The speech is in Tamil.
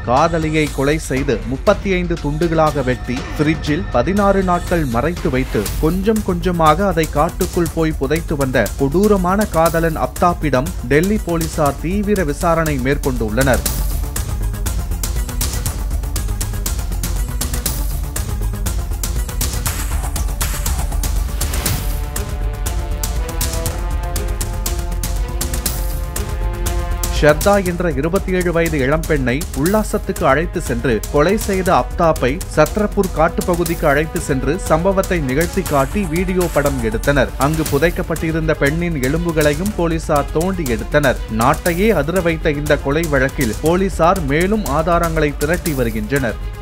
காதலியை கொலை செய்து 35 துண்டுகளாக வெட்டி ஃப்ரிட்ஜில் 16 நாட்கள் மறைத்து வைத்து கொஞ்சம் கொஞ்சமாக அதை காட்டுக்குள் போய் புதைத்து வந்த கொடூரமான காதலன் அப்தாப்பிடம் டெல்லி போலீசார் தீவிர விசாரணை மேற்கொண்டுள்ளனர். ஷர்தா என்ற 27 வயது இளம்பெண்ணை உல்லாசத்துக்கு அழைத்து சென்று கொலை செய்த அப்தாப்பை சத்ரப்பூர் காட்டுப்பகுதிக்கு அழைத்து சென்று சம்பவத்தை நிகழ்த்தி காட்டி வீடியோ படம் எடுத்தனர். அங்கு புதைக்கப்பட்டிருந்த பெண்ணின் எலும்புகளையும் போலீசார் தோண்டி எடுத்தனர். நாட்டையே அதிர வைத்த இந்த கொலை வழக்கில் போலீசார் மேலும் ஆதாரங்களை திரட்டி வருகின்றனர்.